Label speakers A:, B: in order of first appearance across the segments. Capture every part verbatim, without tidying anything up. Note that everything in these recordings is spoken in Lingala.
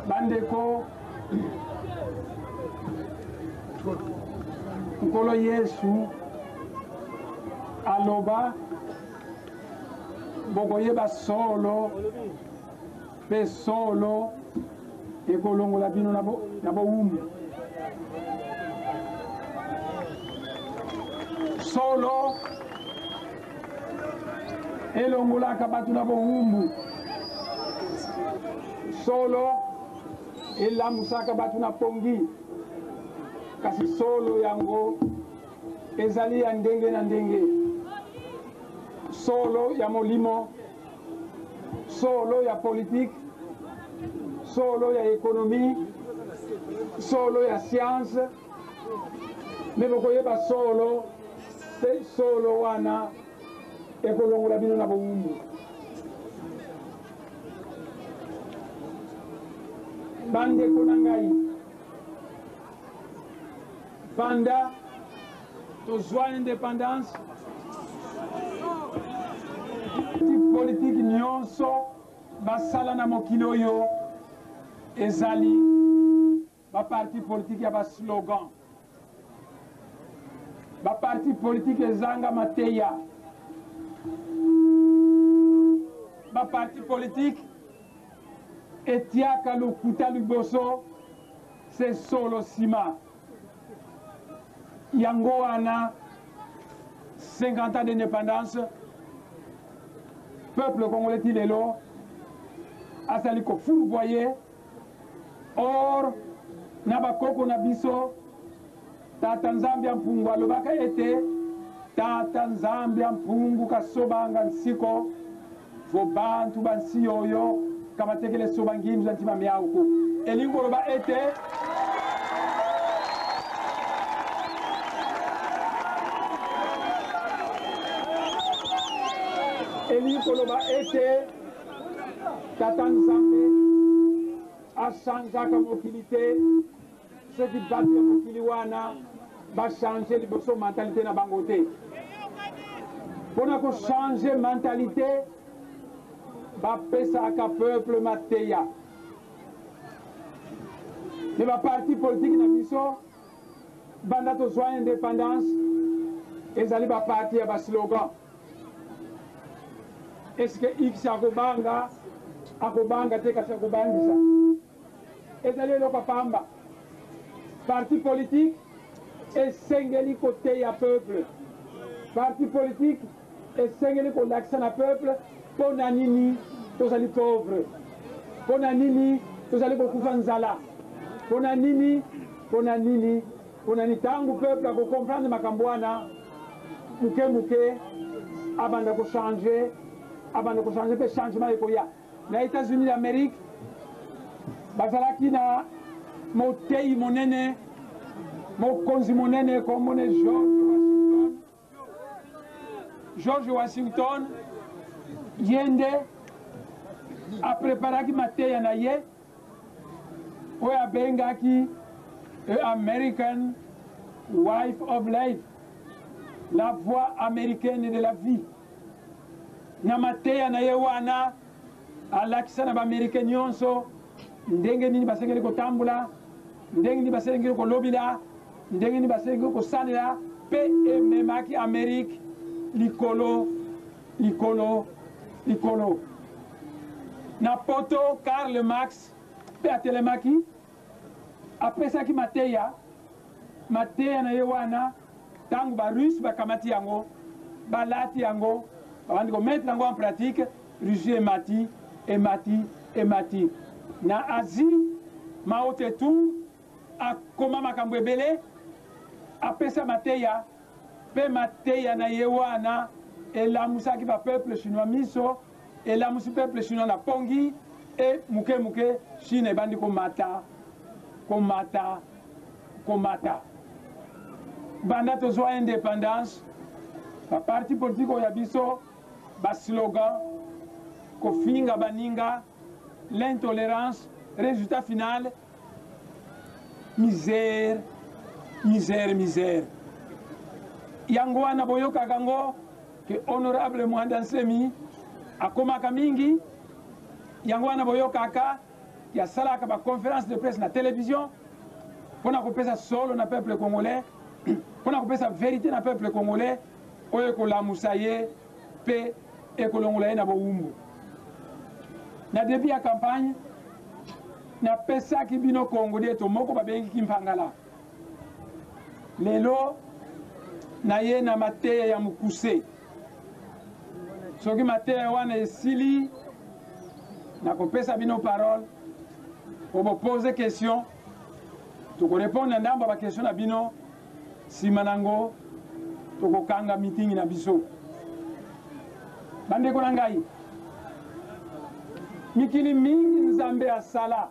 A: bandeko nkolo Yesu aloba bokoyeba solo pe solo ekolongola bino na bowumbu solo elongolaka bato na bowumbu solo elamusaka bato na pongi kasi solo yango ezali ya ndenge na ndenge solo ya molimo solo ya politique solo ya économie solo ya science me bokoyeba solo te solo wana ekolongola bino na bowumbu bandeko na ngai banda tozwa indépendance politique nyonso basala na mokili oyo ezali baparti politique ya baslogan baparti politique ezanga mateya baparti politique etiaka lokuta liboso se solo nsima yango wana cinquante ans d'indépendance peuple congolais ti lelo azali kofourvoye or na bakoko na biso tata nzambe ya mpungu alobaka ete tata nzambe ya mpungu kasobanga nsiko fo bantu bansi oyo kabatekele soba ngindu za ntima miauku elingo loba ete elingo loba ete tata nzambe achangeaka mokili te soki bato ya mokili wana bachange liboso mentalité na bango te mpona kochange mentalité bapesaka peuple mateya me baparti politique na biso banda tozwa indépendance ezali baparti ya baslogan eske x akobanga akobanga te kasi akobangisa ezali eloko pamba parti politique esengeli koteya peuple parti politique esengeli kolakisa na peuple mpo na nini tozali pauvre mpo na nini tozali kokufa nzala mpo na nini mpo na nini mpo na nini ntango peuple akokomprendre makambo wana muke muke abanda kochange abanda kochange mpe changement ekoya na états-unis d'amérique bazalaki na motei monene mokonzi monene komone george washington george washington ye nde apreparaki mateya na ye oyo abengaki american wife of life la voix américaine de la vie na mateya na ye wana alakisa na baaméricain nyonso ndenge nini basengeli kotambola ndenge nini basengeli kolobela ndenge nini basengeli kosalela mpe ememaki amérique likolo likolo likolo na poto Karl Marx mpe atelemaki apesaki mateya mateya na ye wana ntango barusse bakamati yango balati yango babandi komettre yango en pratique russie emati emati emati na asie Mao Tse-tung akoma makambo ebele apesa mateya mpe mateya na ye wana elamusaki bapeuple chinois miso elamusi peuple chinois na pongi e muke muke chine ebandi komata komata komata banda tozwa indépendance baparti politique oyo ya biso baslogan kofinga baninga l'intolérance résultat final misère misère misère yango wana boyokaka ngo ke honorable Mwanda Nsemi akomaka mingi yango wana boyokaka ya salaka ba conférence de presse na télévision pona kopesa solo na peuple congolais pona kopesa vérité na peuple congolais oyo ekolamusa ye mpe ekolongola ye na bowumbu na début ya campagne napesaki bino kongo deto moko babengiki mpangala lelo na ye na mateya ya mokuse soki mateya wana esili nakopesa bino parole obopose question tokorépondre ndambo ba question na bino nsima nango tokokanga meeting na biso bandeko na ngai mikili mingi nzambe asala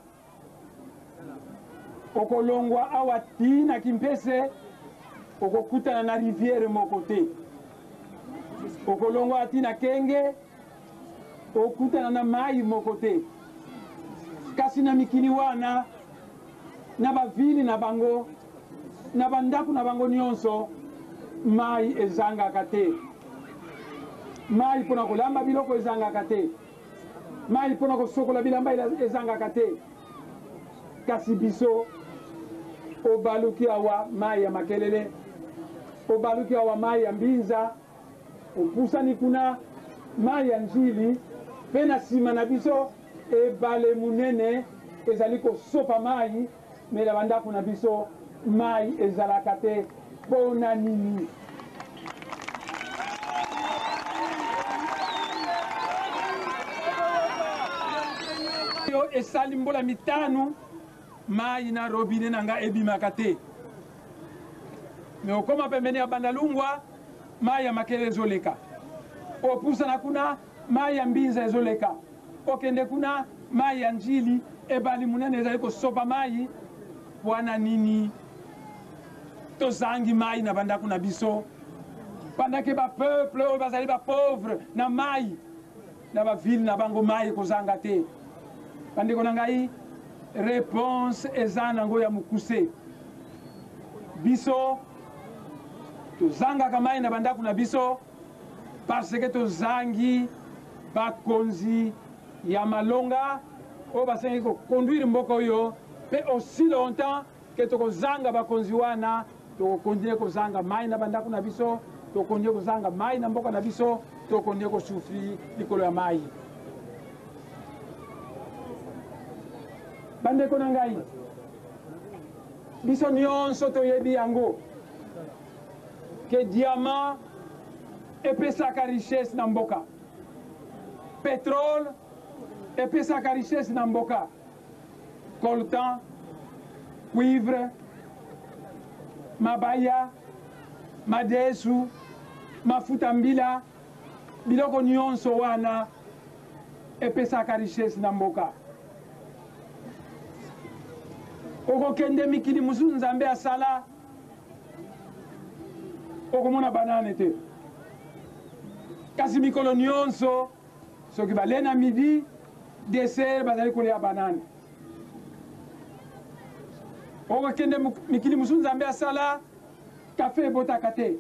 A: okolongwa awa ti na kimpese okokutana na rivière moko te okolongwa ati na kenge okutana na mai moko te kasi na mikili wana na bavili na bango na bandako na bango nyonso mai ezangaka te mai mpona kolamba biloko ezangaka te mai mpona kosokola bilamba ezangaka te kasi biso obaluki awa mai ya makelele obaluki awa mai ya mbinza opusani kuna mai ya njili mpe na nsima na biso ebale munene ezali kosopa mai me na bandako na biso mai ezalaka te mpona nini oyo esali mbola mitano mai na robine na nga ebimaka te me okoma pembeni ya bandalungwa mai ya makele ezoleka opusana kuna mai ya mbinza ezoleka okende kuna mai ya njili ebali munene ezali kosopa mai wana nini tozangi mai na bandako na biso pandake bapeuple oyo bazali bapauvre na mai na bavile na bango mai ekozanga te bandeko na ngai réponse eza nango ya mokuse biso tozangaka mai na bandako na biso parce que tozangi bakonzi ya malonga oyo basengi koconduire mboka oyo mpe aussi longtemps ke tokozanga bakonzi wana tokokontinue kozanga mai na bandako na biso tokokontinue kozanga mai na mboka na biso tokokontinue kosufri likolo ya mai bandeko na ngai biso nyonso toyebi yango ke diamant epesaka richesse na mboka pétrole epesaka richesse na mboka coltan cuivre mabaya madesu mafuta mbila biloko nyonso wana epesaka richesse na mboka okokende mikili mosusu nzambe asala okomona banane te kasi mikolo nyonso soki balie na midi dessert bazali kolia banane okokende mikili mosusu nzambe asala kafe ebotaka te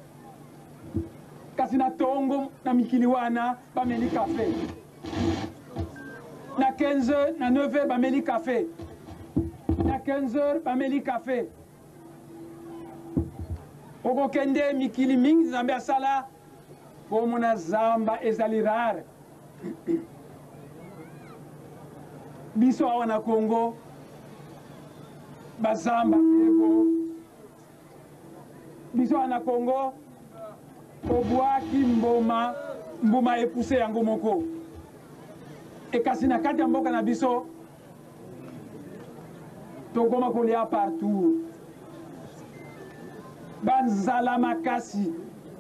A: kasi na tongo na mikili wana bameli kafe na quinze heures na neuf heures bameli kafe na quinze heures bameli kafe okokende mikili mingi nzambe asala po mona zamba ezali rare biso awa na Congo bazamba ego biso awa na Congo obwaki mboma mbuma epuse yango moko ekasi na kati ya mboka na biso tokoma kolia partout banzala makasi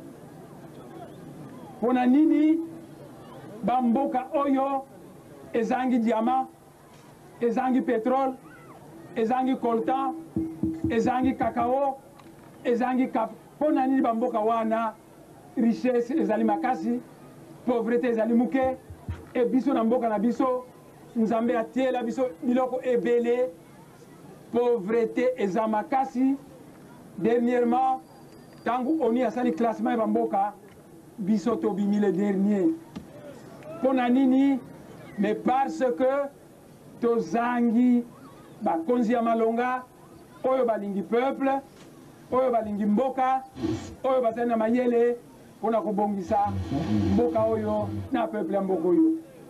A: pona nini bamboka oyo ezangi diamant ezangi pétrole ezangi coltan ezangi cacao ezangi kafe pona nini bamboka wana richesse ezali makasi pauvreté ezali muke e biso na mboka na biso nzambe atiela biso biloko ebele pauvreté eza makasi dernièrement tangu oni asali classement ya bamboka biso tobimi le dernier mpona nini mais parce que tozangi bakonzi ya malonga oyo balingi peuple oyo balingi mboka oyo bazali na mayele mpona kobongisa mboka oyo na peuple ya mboka oyo.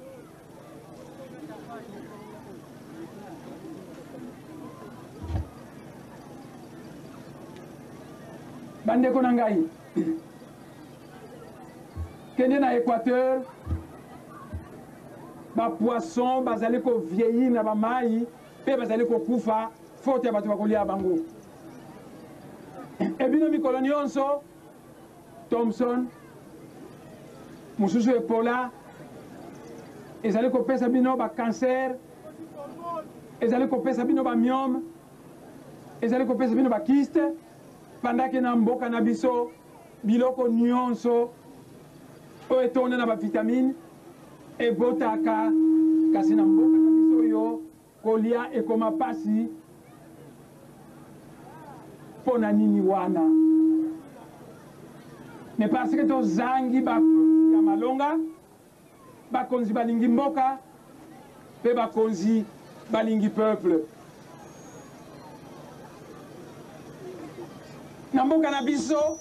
A: Bandeko na ngai kende na Équateur ba poisson bazali ko vieillir na ba mai pe bazali ko kufa faute ya bato bakolia bango. Ebino mikolo nyonso Thomson mususu Ebola ezali kopesa bino ba cancer ezali kopesa bino ba myome ezali kopesa bino ba kyste pendant que na mboka na biso biloko nyonso oyo etonda na ba vitamine ebotaka kasi na mboka na biso yo kolia ekoma pasi pona nini wana. Mais parce que tozangi bakonzi ya malonga bakonzi balingi mboka pe bakonzi balingi peuple. Na mboka na biso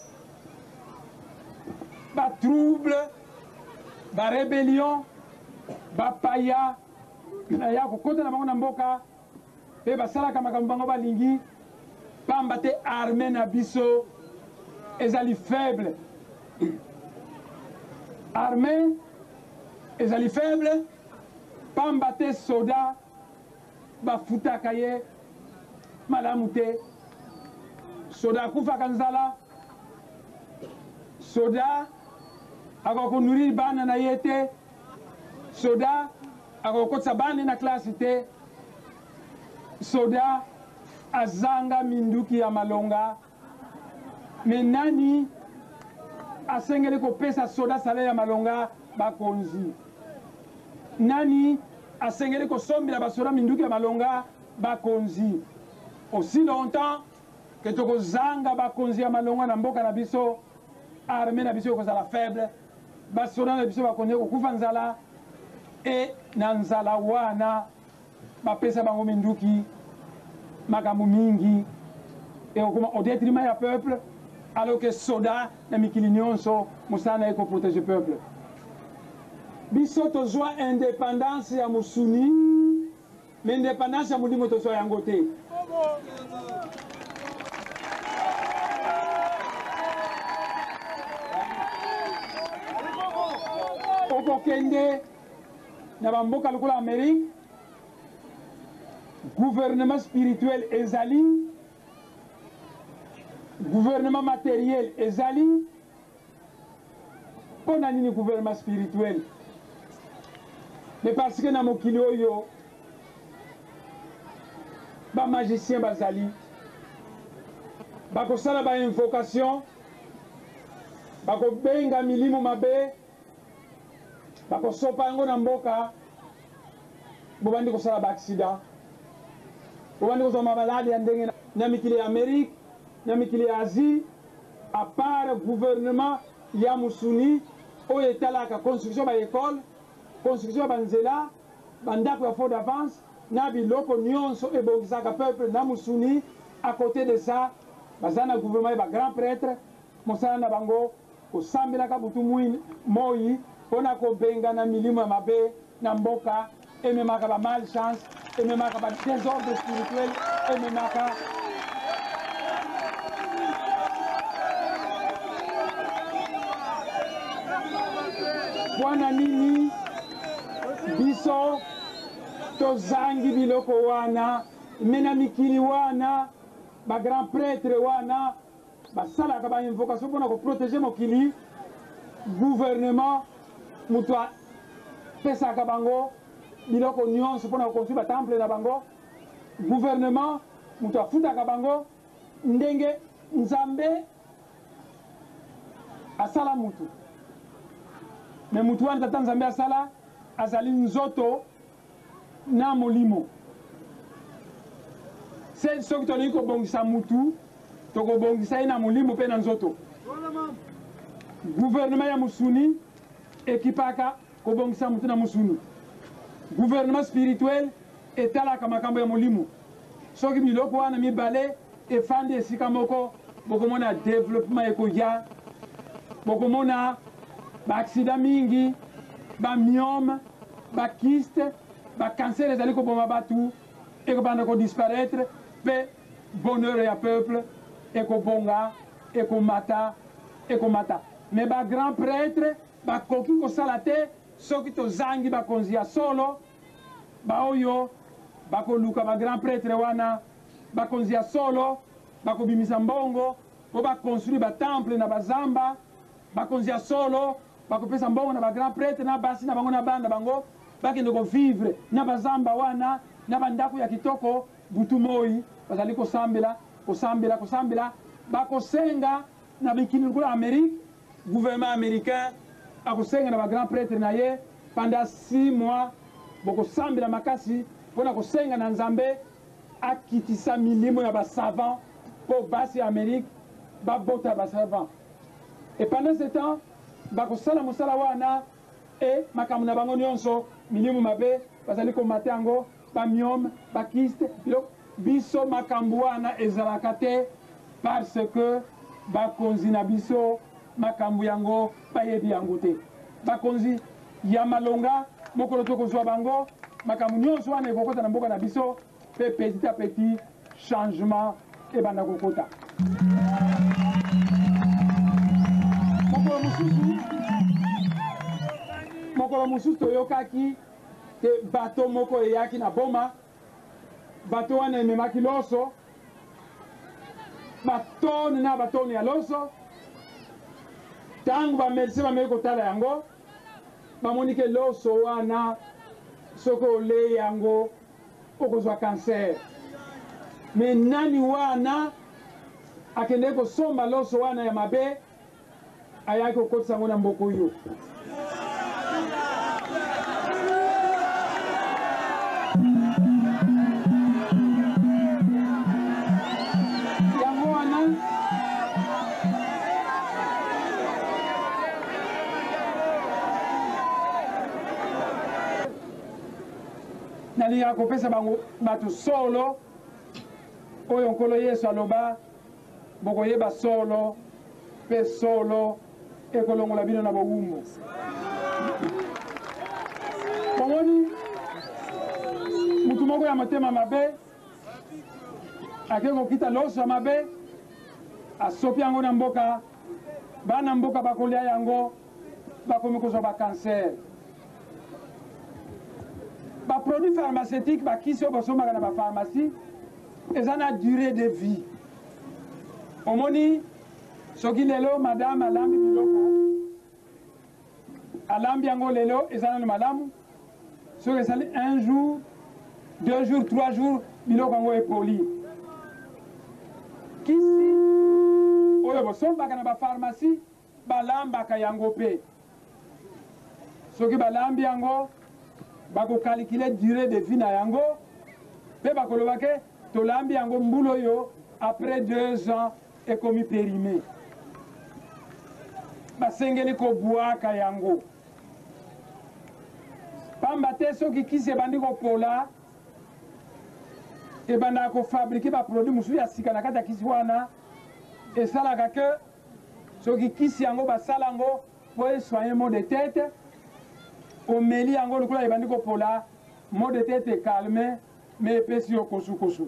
A: ba trouble ba rébellion ba paya na ya kokota na bango na mboka pe basalaka makambo bango balingi pamba te armée na biso ezali faible. Armée ezali faible pamba te soda bafutaka ye malamu te. Soda akufaka nzala soda akokonuriri bana na ye te soda akokotisa bana na klasi te soda azanga minduki ya malonga. Me nani asengeli kopesa soda salaire ya malonga bakonzi? Nani asengeli kosombela basoda minduki ya malonga bakonzi? Aussi longtemps que tokozanga bakonzi ya malonga na mboka na biso armée na biso ekozala faible basoda na biso bakonzi kokufa nzala e na nzala wana bapesa bango minduki makambo mingi ekokoma au détriment ya peuple alors que soda na mikili nyonso mosala na ye koprotege peuple. Biso tozwa indépendance ya mosuni mais indépendance ya molimo tozwa yango te. Okokende na bamboka lokola Amérique gouvernement spirituel ezali gouvernement matériel ezali. Pona nini gouvernement spirituel? Mais parce que na mokili oyo ba magicien bazali bakosala ba invocation bakobenga milimo mabe bakosopa yango na mboka bobandi kosala ba accident bobandi kozwa mamaladi ya ndenge na mikili ya Amérique na mikili ya Asie à part gouvernement ya musuni oyo etalaka construction ba école construction ba nzela bandako ya fond d'avance na biloko nyonso ebongisaka peuple na musuni. À côté de ça baza na gouvernement ba grand prêtre mosala na bango kosambelaka butu moi mpona kobenga na milimo ya mabe na mboka ememaka ba malchance ememaka ba désordre spirituel ememaka wana nini biso tozangi biloko wana mena mikili wana ba grand prêtre wana basalaka ba invocation mpona koprotege mokili. Gouvernement mutu apesaka bango biloko nyonso mpona koconstruire batemple na bango. Gouvernement mutu afutaka bango ndenge nzambe asala mutu. Me mutu wana tata nzambe asala azali nzoto na molimo. Se soki tolingi kobongisa mutu tokobongisa ye na molimo mpe na nzoto. Gouvernement ya musuni ekipaka kobongisa mutu na musuni. Gouvernement spirituel etalaka makambo ya molimo soki biloko wana mibale efandi esika moko bokomona développement ekoya bokomona baaksida mingi bamiome bakiste bacancer ezali koboma batu ekobanda kodisparaître mpe bonheur ya peuple ekobonga ekomata ekomata me bagrand prêtre bakoki kosala te soki tozangi bakonzi ya solo baoyo bakoluka bagrand prêtre wana bakonzi ya solo bakobimisa mbongo po bakonstruire batemple na bazamba bakonzi ya solo bakopesa mbongo na bagrand prêtre na basi na bango na bana bango bakende kovivre na bazamba wana na bandako ya kitoko butu moi bazali kosambela kosambela kosambela bakosenga na bikini likola Amérique gouvernement américain akosenga na bagrand prêtre na ye pendant six mois bokosambela makasi mpona kosenga na nzambe akitisa milimo ya basavant mpo basi ya Amérique babota basavant et pendant ce temps bakosala mosala wana e makambo na bango nyonso milimo mabe bazali komata yango bamiome bakiste biso makambo wana ezalaka te parce que bakonzi na biso makambo yango bayebi yango te bakonzi ya malonga mokolo tokozwa bango makambo nyonso wana ekokota na mboka na biso mpe petit à petit changement ebanda kokota mokolo mosusu mokolo mosusu toyokaki te bato moko eyaki na boma bato wana ememaki loso batone na batone ya loso ntango bamédecin bameki kotala yango bamoni ke loso wana soki olei yango okozwa cancer me nani wana akendeki kosomba loso wana ya mabe ayaki kokotisa yango na mboka oyo yango wana nalinga kopesa bango bato solo oyo nkolo yesu aloba bokoyeba solo mpe solo ekolongola bino na bowumbu bomoni mutu moko ya motema mabe akei kokita loso ya mabe asopi yango na mboka bana mboka bakolia yango bakomi kozwa bacancer baproduit pharmaceutique bakisi oyo basombaka na bapharmacie eza na durée de vie omoni soki lelo madame alambi biloko alambi yango lelo eza nano malamu soki esali un jour deux jours trois jours biloko yango epoli kisi oyo bosombaka na bapharmacie balambaka yango mpe soki balambi yango bakokalikile durée de vie na yango mpe bakoloba ke tolambi yango mbula oyo après deux ans ekomi périmé basengeli kobwaka yango pamba te soki kisi ebandi kopola ebandaka kofabrike baproduit mosusu ya sika na kati ya kisi wana esalaka ke soki kisi yango basala yango po esoigne mot de tête omeli yango lokola ebandi kopola mot de tête ekalme me epesi yo kosukosu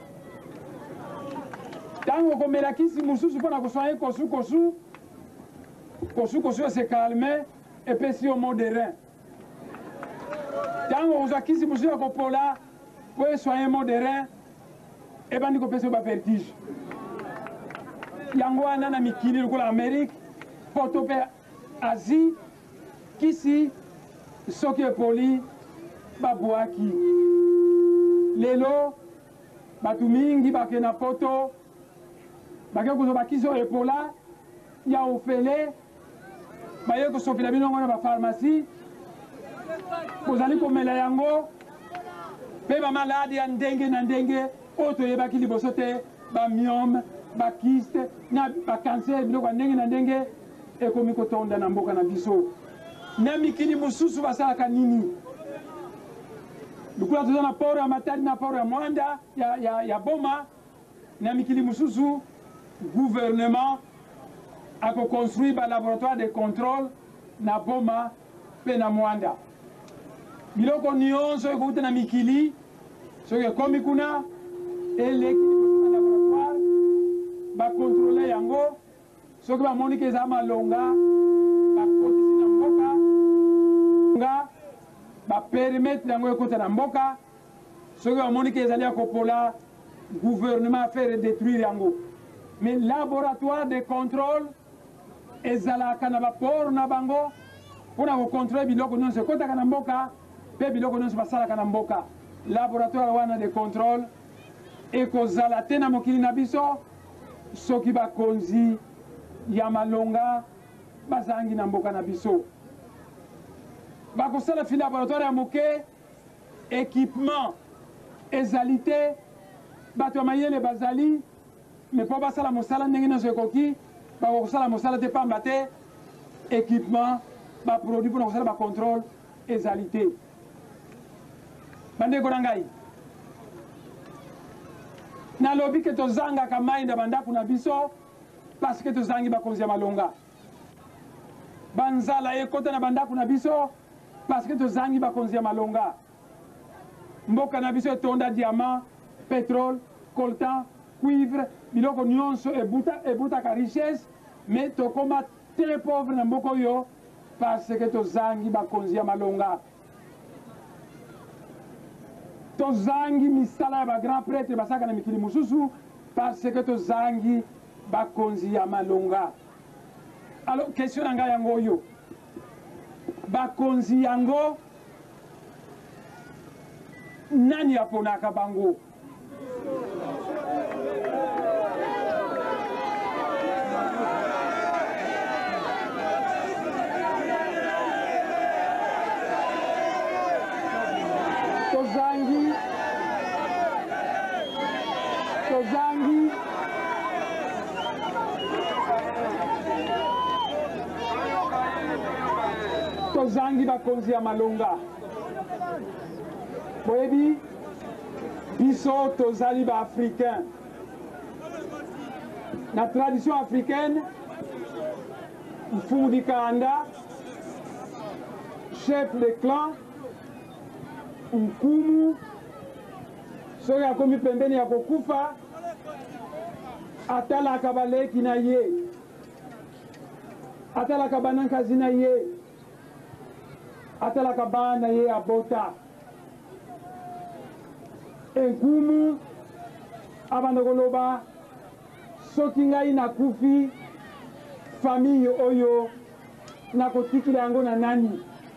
A: ntango okomela kisi mosusu mpona kosoigne kosukosu kosukosu esekalme epesi yo mot de rein ntango okozwa kisi mosusu ya kopola po esoigne mot de rein ebandi kopesa yo bavertige yango wana na mikili lokola Amérique poto mpe Asie kisi soki epoli babwaki lelo bato mingi bakende na poto bakei kozwa bakisi oyo epola ya ofele baye kosopela bino yango na bapharmacie bozali komela yango mpe bamaladi ya ndenge na ndenge oyo toyebaki liboso te bamiome bakiste na bacancer biloko ya ndenge na ndenge ekomi kotonda na mboka na biso na mikili mosusu basalaka nini lukula toza na poro ya Matadi na poro ya Mwanda ya, ya, ya Boma na mikili mususu gouvernement a construit ba laboratoire de contrôle na Boma pe na Mwanda biloko nyonso ekokuta na mikili soki ekomi kuna eleki na laboratoire bakontrole yango soki bamoni ke eza malonga bakotisi na mboka nga bapermettre yango ekota na mboka soki bamoni ke ezali ya kopola gouvernement affaire détruire yango mais laboratoire de contrôle ezalaka na baport na bango mpona kocontrole biloko nyonso ekotaka na mboka mpe biloko nyonso basalaka na mboka laboratoire wana de contrôle ekozala te na mokili na biso soki bakonzi ya malonga bazangi na mboka na biso bakosala fi laboratoire ya moke équipement ezali te bato ya mayele bazali me mpo basala mosala ndenge nyonso ekoki bakosala mosala te pamba te équipement baproduit mpona kosala bacontrôle ezali te bandeko na ngai nalobi ke tozangaka mai na bandako na biso parce que tozangi bakonzi ya malonga banzala ekota na bandako na biso parce que tozangi bakonzi ya malonga mboka na biso etonda diamant pétrole coltan cuivre biloko nyonso ebuta ebutaka richesse mais tokoma très pauvre na mboka oyo parce que tozangi bakonzi ya malonga tozangi misala ya bagrand prêtre basaka na mikili mosusu parce que tozangi bakonzi ya malonga alors question na ngai yango oyo bakonzi yango nani aponaka bango tozangi tozangi tozangi bakonzi ya malonga boyebi biso tozali baafricain na tradition africaine mfumu dikanda chef de clan nkumu soki akomi pembeni ya kokufa atalaka baleki na ye atalaka banankazi na ye atalaka bana ye abota enkumu abanda koloba soki ngai nakufi famille oyo nakotikila yango na nani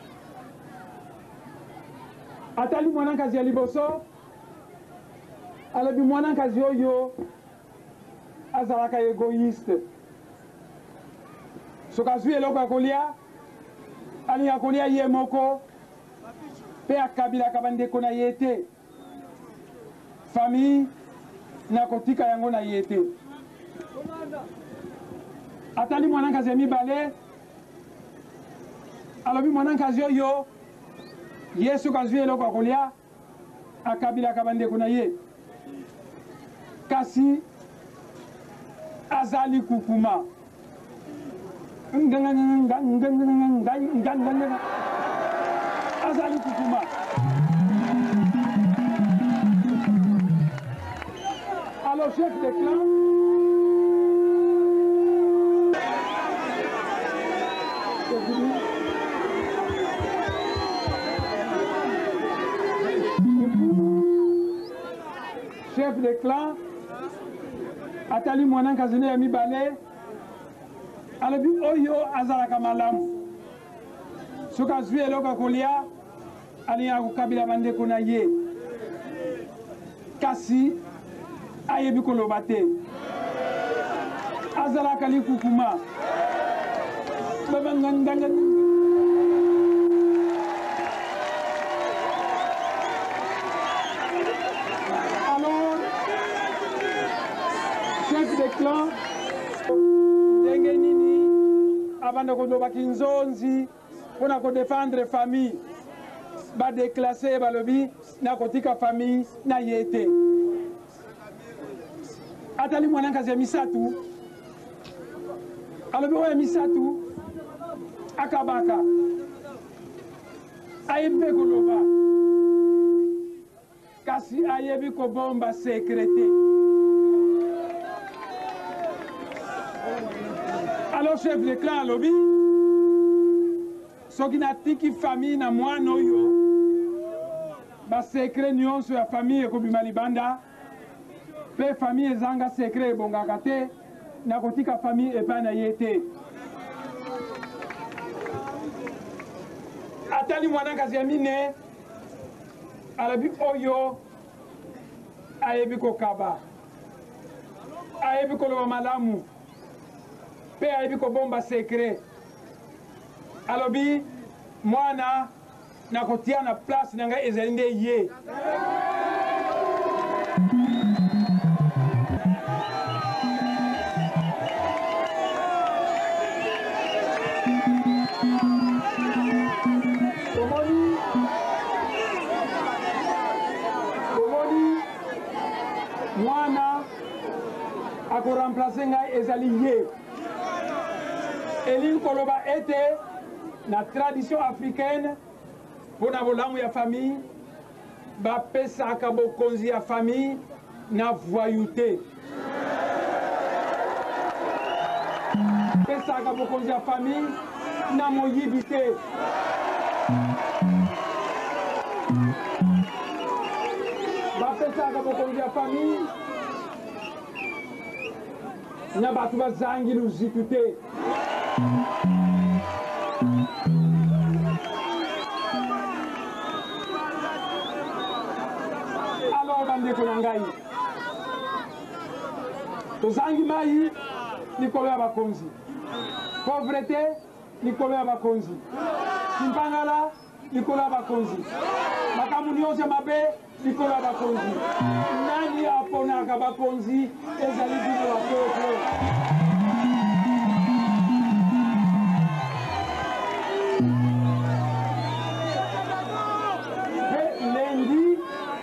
A: atali mwanankazi ya liboso alobi mwanankazi oyo azalaka égoïste soki azwi eloko ya kolia alinga kolia ye moko mpe akabilaka bandeko na ye te famille nakotika yango na ye te atali mwanankazi ya mibale alobi mwanankazi oyo ye soki azwi eloko ya kolia akabilaka bandeko na ye kasi azali kukuma azali kukuma alors chef de clan chef de clan atali mwanankazi ya mibale alobi oyo azalaka malamu soki azwi eloko ya kolia alingaka kokabila bandeko na ye kasi ayebi koloba te azalaka likukuma alors chef de clan ndenge nini abanda kolobaki nzonzi mpona kodefendre famille ba déclassé balobi na kotika famille na yete atali mwana kazi ya misatu alobi oya misatu akabaka ayebi koloba kasi ayebi kobomba sécurité. Alors chef de clan alobi soki natiki famille na mwana oyo basekre nyonso ya famille ekobima libanda mpe famille ezanga sekre ebongaka te nakotika famille epai na ye te. Atali mwana kasi ya mine alobi oyo ayebi kokaba ayebi koloba malamu mpe ayebi kobomba sekre. Alobi mwana nakotia na place na ngai ezali nde ye. Omoni omoni mwana akoremplace ngai ezali ye. Elingi koloba ete na tradition africaine pona bolamu ya famille bapesaka bokonzi ya famille na voyauté. Pesaka bokonzi ya famille na moyibi te. Bapesaka bokonzi ya famille na bato bazangi luzitu te. Alors bandeko na ngai tozangi mai likolo ya bakonzi, pauvreté likolo ya bakonzi, kimpangala likolo ya bakonzi, makambo nyonso ya mabe likolo ya bakonzi. Nani aponaka bakonzi? Ezali bino bapeuple. Lundi,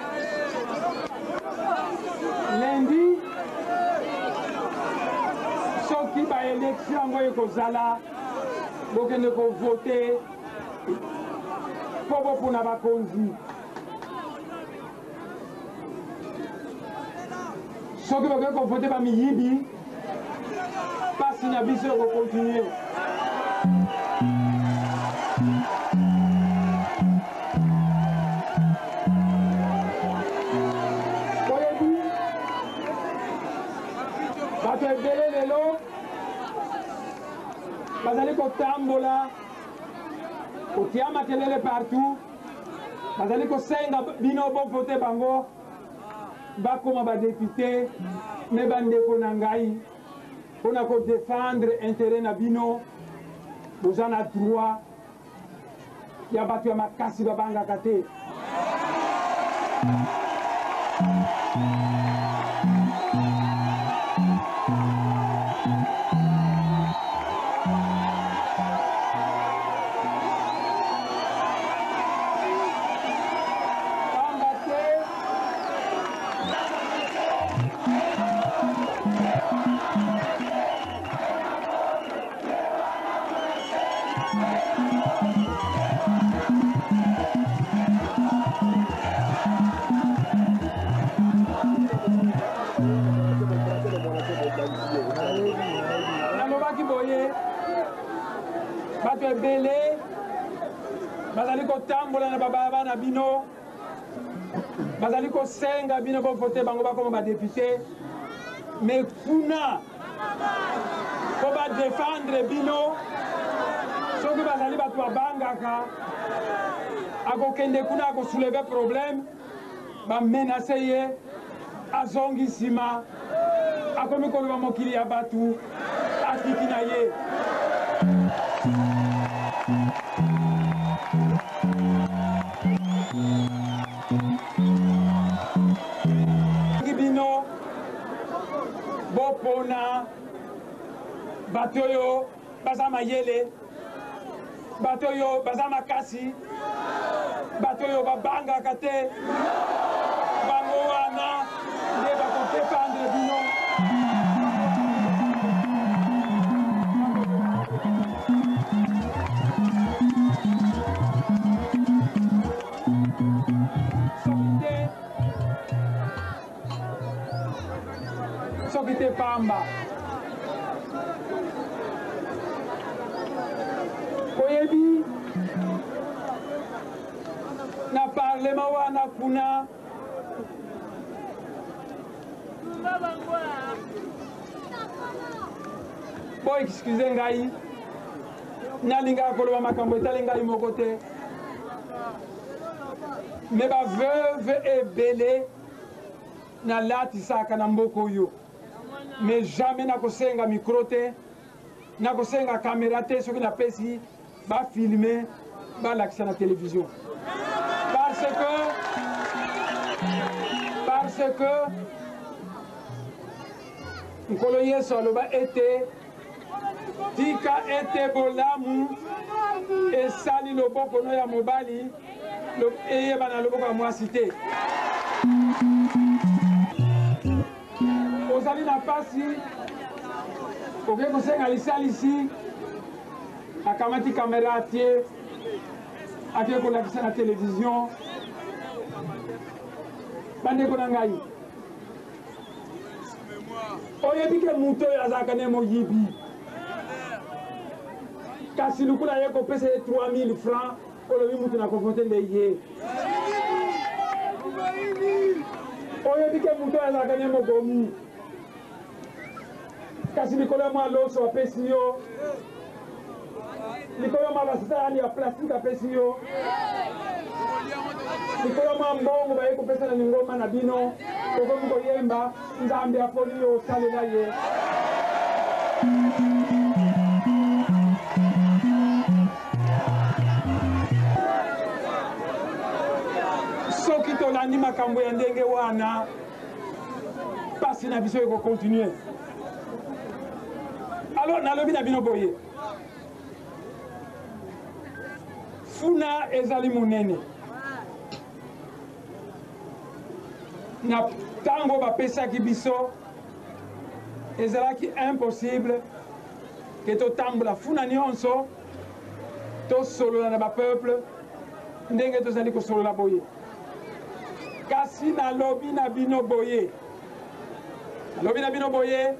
A: lundi, soki ba élection yango ekozala bokende kovote po bopona bakonzi. Soki bokende kovote bamiyibi pasi na biso ekokontinue. Bato ebele lelo bazali kotambola kotia makelele partout, bazali kosenga bino bovote bango bakoma badepute. Me bandeko na ngai mpona kodefendre intérêt na bino boza na droit ya bato ya makasi babangaka te. Nalobaki boye bato ebele bazali kotambola na bababa na bino, bazali kosenga bino bovote bango bakoma badepute. Me kuna po badefendre bino soki bazali bato babangaka akokende kuna akosouleve problème bamenase ye azongi nsima akomi koloba mokili ya bato atiki na ye. Bino bopona bato oyo baza mayele, bato oyo baza makasi, bato oyo babangaka te bango wana nde bakofefandre bino soki te pamba koyebi na parlema wana kuna bo excuse ngai nalingaka koloba makambo etali ngai moko te me baveuve ebele nalatisaka na mboka oyo mais jamais nakosenga micro te nakosenga caméra te soki napesi bafilme balakisa na télévision parce que parce que nkolo yesu aloba ete tika ete bolamu esali loboko no ya mobali eyeba na loboko ya mwasi te ozali na pasi oke kosenga lisalisi akamati kamera atie ake kolakisa na télévision bandeko na ngai oyebi ke moto oyo azalaka ne moyibi kasi lukula ye kopesa ye trois mille francs olobi mutu na konfronte nde ye oyebi ke moto oyo azalaka ne mobomi kasi likolo mwa loso apesi yo likolo mwa basitani ya plastike apesi yo likolo mwa mbongo baye kopesa na lingoma na bino okomi koyemba nzambe aponi yo osalela ye soki tolandi makambo ya ndenge wana pasi na biso ekokontinue alors nalobi na bino boye funa ezali monene na ntango bapesaki biso ezalaki impossible ke totambola funa nyonso tosolola na bapeuple ndenge tozali kosolola boye kasi nalobi na bino boye nalobi na bino boye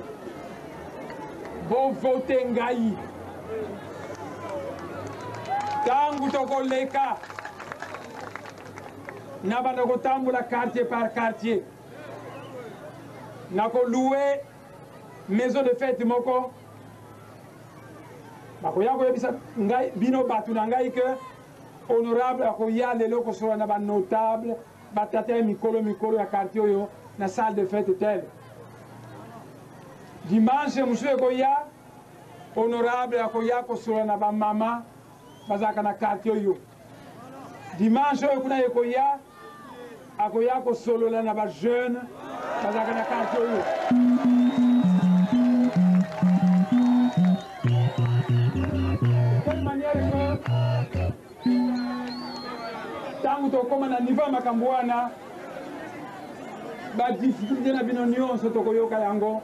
A: bovote ngai ntango tokoleka na banda kotambola quartier par quartier nakoluwe maison de fête moko bakoya koyebisa ngai bino bato na ngai ke honorable akoya lelo kosolola na banotable batata ya mikolo mikolo ya quartier oyo na salle de fête tele dimanche mosusu ekoya honorable akoya kosolola na bamama bazalaka na quartier oyo dimanche oyo kuna ekoya akoya kosolola na bajeune bazalaka na quartier oyo quelle manière que ntango tokóma na niveau ya makambo wana badifficulté na bino nyonso tokoyoka yango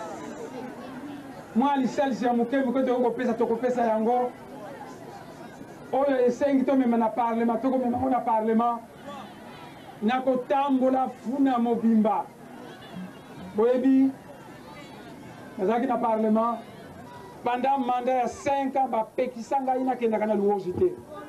A: mwa lisalisi ya moke moke tokokopesa tokopesa yango oyo esengi tomema na parlement tokomema ngo na parlement na kotambola funa mobimba boyebi nazalaki na parlement pendant manda ya cinq ans bapekisa ngai nakendaka na luozi te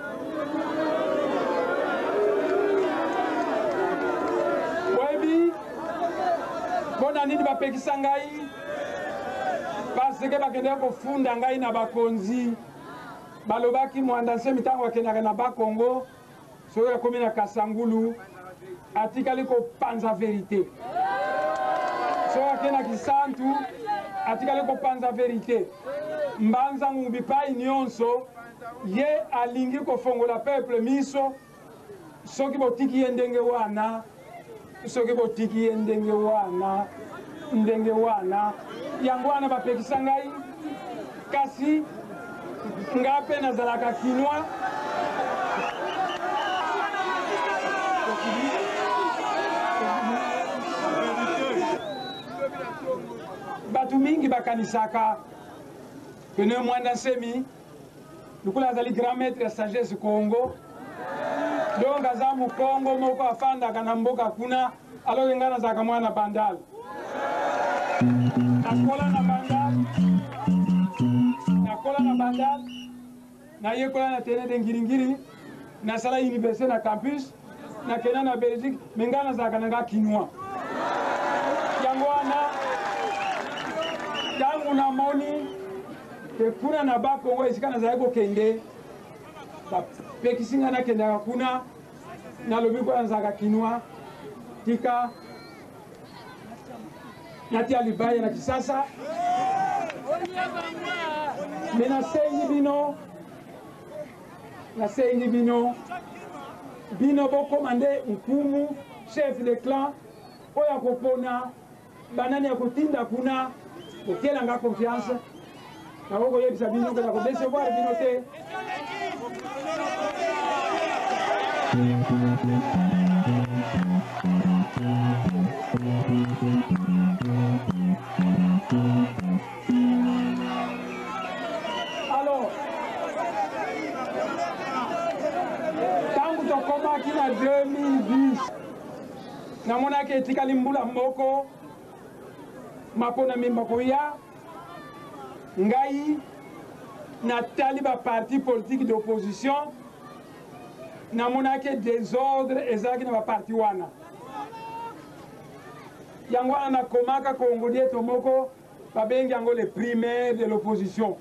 A: boyebi mpona nini bapekisa ngai parce ke bakendaka kofunda ngai na bakonzi balobaki mwandanse mitango akendaka na bakongo soki akomi na kasangulu atikali kopanza verité soki akenda kisantu atikali kopanza verité mbanzangu bipai nyonso ye alingi kofongola peuple miso soki botiki ye ndenge wana soki botiki ye ndenge wana ndenge wana yango wana bapekisa ngai kasi nga mpe nazalaka kinwa batu mingi bakanisaka pene mwanda semi lukula azali grand maître ya sagesse Congo donc aza mu Congo moko afandaka na mboka kuna aloke nga nazalaka mwana bandal nakola na bandal nakola na bandal nayekola na terrain de ngiringiri nasala université na campus nakenda na Belgique me nga nazalaka nanga kinwa yango wana tangu namoni ke kuna na bakongo esika nazalaki kokende bapekisi nga nakendaka kuna nalobi kola nazalaka kinwa tika natia libaya na kisasa me nasengi bino nasengi bino bino bokomande nkumu chef de clan oyo akopona banani akotinda kuna kotielanga confiance nakokoyebisa bino koza kodecevoir bino te alors tangu tokomaki na deux mille dix namonaki etikali mbula moko mapona mimba koya ngai natali ba parti politique d'opposition namonaki désordre ezalaki na ba parti wana yango wana nakomaka kongoli eto moko babengi yango le primaire de l'opposition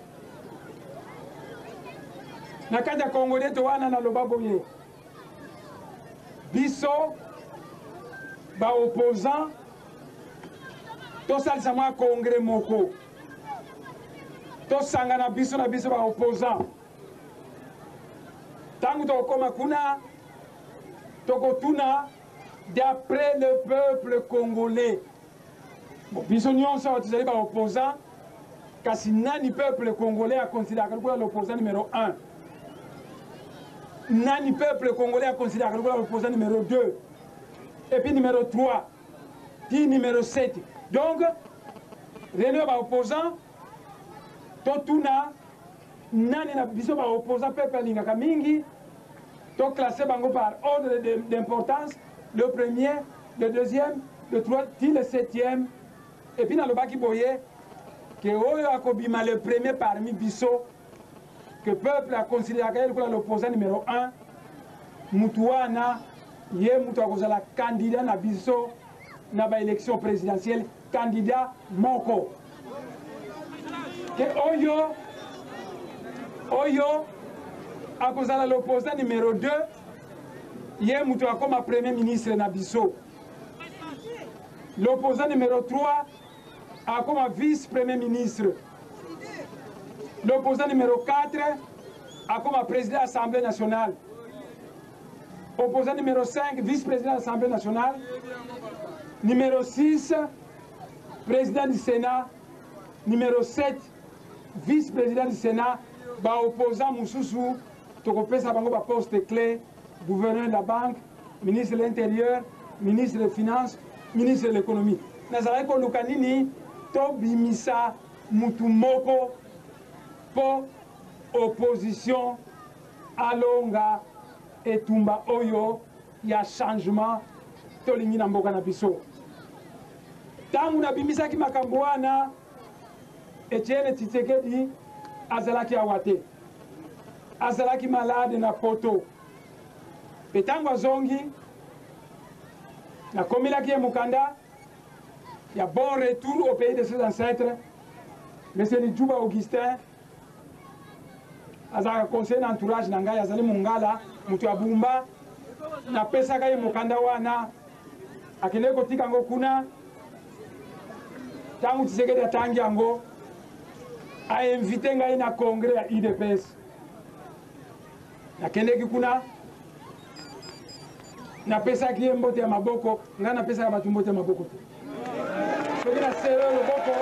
A: na kati ya kongoli eto wana naloba boye biso ba opposant tosalisa mwa congrès moko tosangana biso na biso ba opposant tangu tokoma kuna tokotuna d'après le peuple congolais bon, biso nyonso tozali ba opposant kasi nani peuple congolais aconsidéraka lokola l'opposant numéro un nani peuple congolais aconsidéraka lokola l'opposant numéro deux et puis numéro trois puis numéro sept donc réunion ba opposant totuna nani na biso ba opposant peuple alingaka mingi to classé bango par ordre d'importance le premier le deuxième le troisième puis le septième et puis nalobaki boye que oyo akobima le premier parmi biso que peuple a considéré comme l'opposant numéro un mutu wana ye mutu akozala candidat na biso na ba élection présidentielle candidat moko que oyo oyo akozala l'opposant numéro deux ye mutu akoma premier ministre na biso l'opposant numéro trois akoma vice premier ministre l'opposant numéro quatre akoma président de l'Assemblée nationale opposant numéro cinq vice-président de l'Assemblée nationale numéro six président du Sénat numéro sept vice-président du Sénat ba opposant mususu tokopesa bango ba poste clé gouverneur de la banque ministre de l'intérieur ministre des finances ministre de l'économie nazalaki koluka nini tobimisa mutu moko po opposition alonga etumba oyo ya changement tolingi na mboka na biso tangu nabimisaki makambo wana Etienne Tshisekedi azalaki awa te azalaki malade na poto mpe tango azongi nakomelaki ye mokanda ya bon retour au pays de ses ancêtres monsieur Lidjuba Augustin azalaka conseil na entourage na ngai azali mongala mutu ya bumba napesaka ye mokanda wana akende kotika yango kuna tangu Tshisekedi atangi yango ainvite ngai na congrès ya U D P S nakendeki kuna napesaki ye mbote ya maboko ngai napesaka bato mbote ya maboko te soki nasere loboko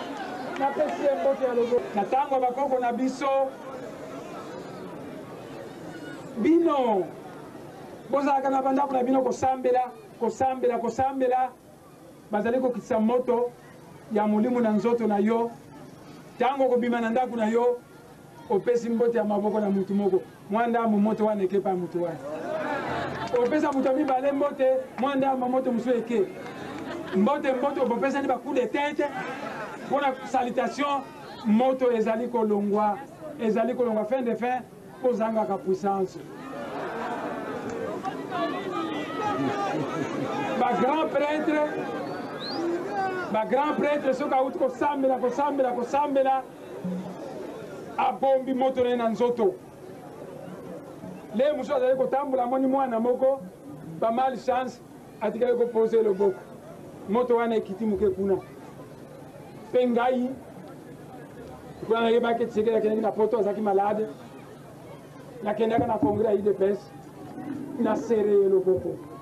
A: napesi ye mbote ya loboko na ntango bakoko na biso bino bozalaka na bandako na bino kosambela kosambela kosambela bazali kokitisa moto ya molimo na nzoto na yo tango kobima na ndako na yo opesi mbote ya maboko na mutu moko mwanda momoto wana eke pa mutu wana opesa mutu mibale mbote mwanda momoto musu eke mbote mbote opesa ni bacoup de tête pour la salutation moto ezali kolongwa ezali kolongwa fin de fin kozanga ka puissance ba grand prêtre ba grand prêtre soka uti kosambela kosambela kosambela abombi moto na nzoto le musu azali kotambola moni mwana moko ba mal chance atikali kopose loboko moto wana ekiti muke kuna pe ngai kuna nayebaki tisekela kendaki na poto azalaki malade nakendaka na congrès ya I D P S na sereye loboko